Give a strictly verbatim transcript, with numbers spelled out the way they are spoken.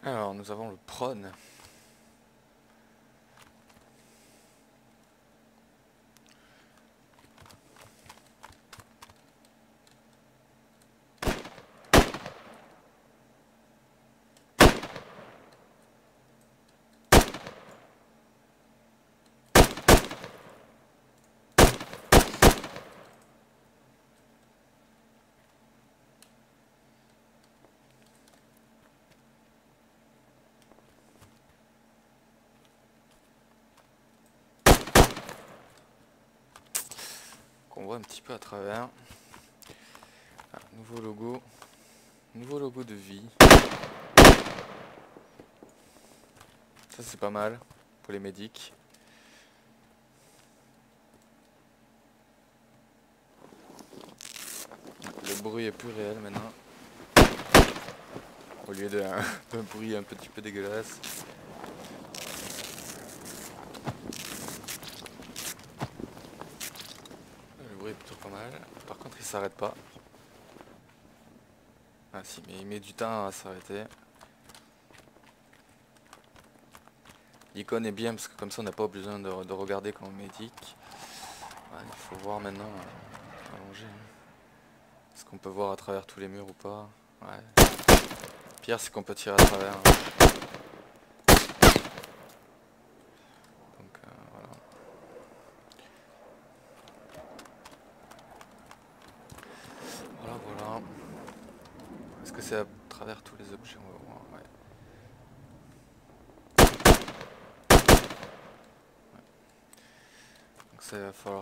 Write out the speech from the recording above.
Alors nous avons le prône. Qu'on voit un petit peu à travers. Ah, nouveau logo. Nouveau logo de vie. Ça c'est pas mal pour les médics. Le bruit est plus réel maintenant. Au lieu d'un d'un bruit un petit peu dégueulasse. Le bruit est plutôt pas mal. Par contre il s'arrête pas. Ah si, mais il met du temps à s'arrêter. L'icône est bien parce que comme ça on n'a pas besoin de, de regarder quand on médic. Ouais, il faut voir maintenant euh, allongé. Est-ce qu'on peut voir à travers tous les murs ou pas? Ouais. Pire c'est qu'on peut tirer à travers. Donc euh, voilà. Voilà voilà. Est-ce que c'est à travers tous les objets? On va voir. Ouais. Donc ça va falloir